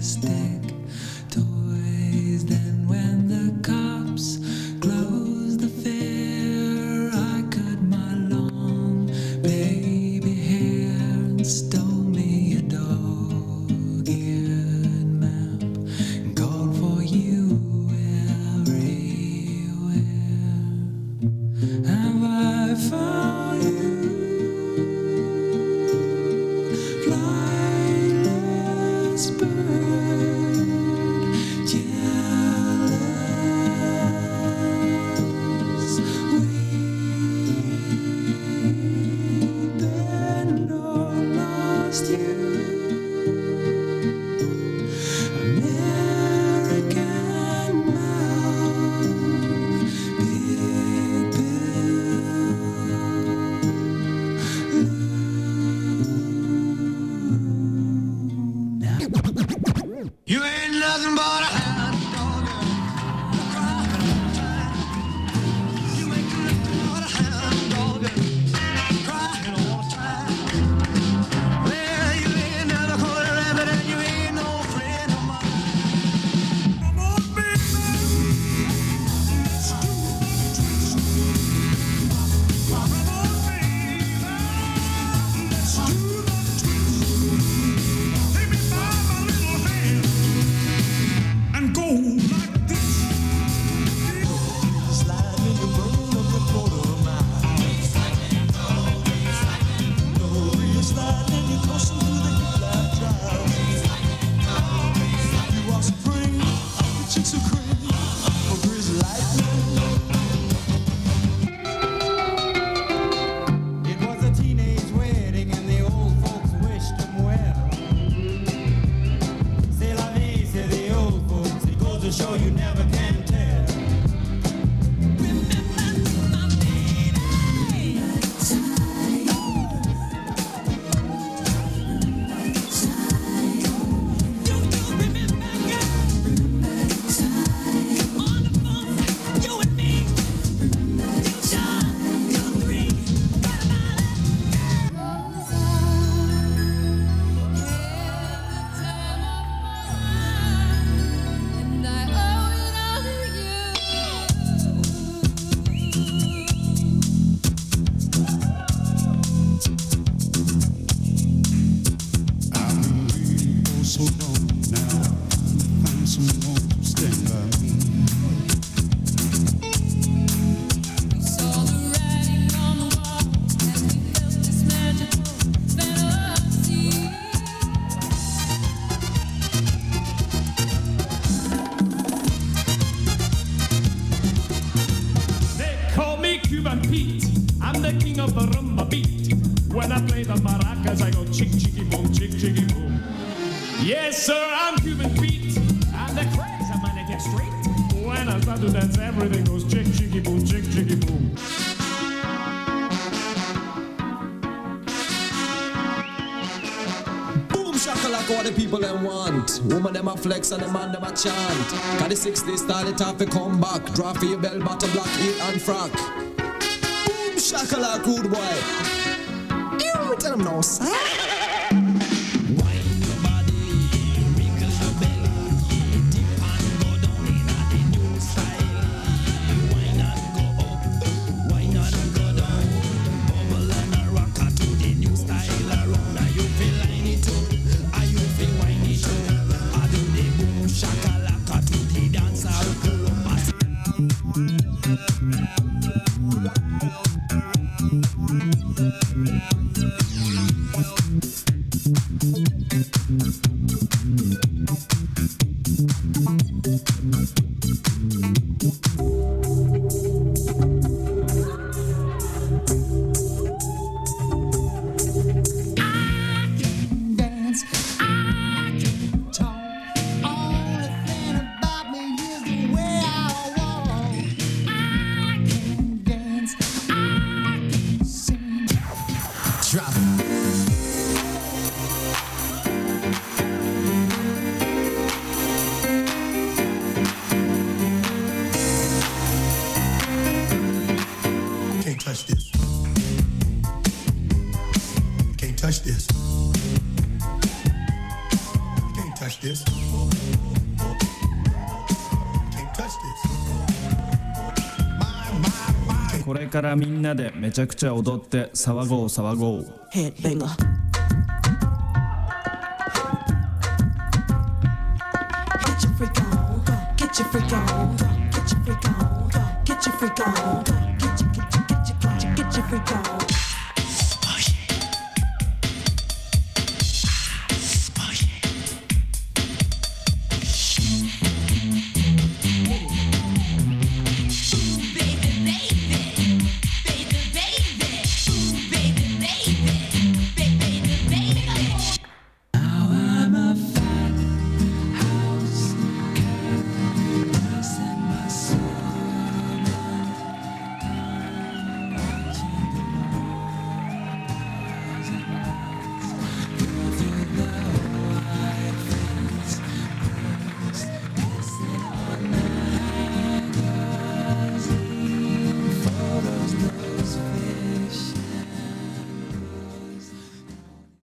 Woman them a flex and the man them a chant. Cause the 60s style it off a come back. Draw for your bell bottom black heel and frock. Boom shakalaka rude boy. You tell them no sir. touch this. Can't touch this. これからみんなでめちゃくちゃ踊って騒ごう騒ごう。 Headbanger.